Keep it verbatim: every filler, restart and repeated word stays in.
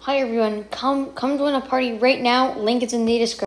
Hi everyone, come come join a party right now. Link is in the description.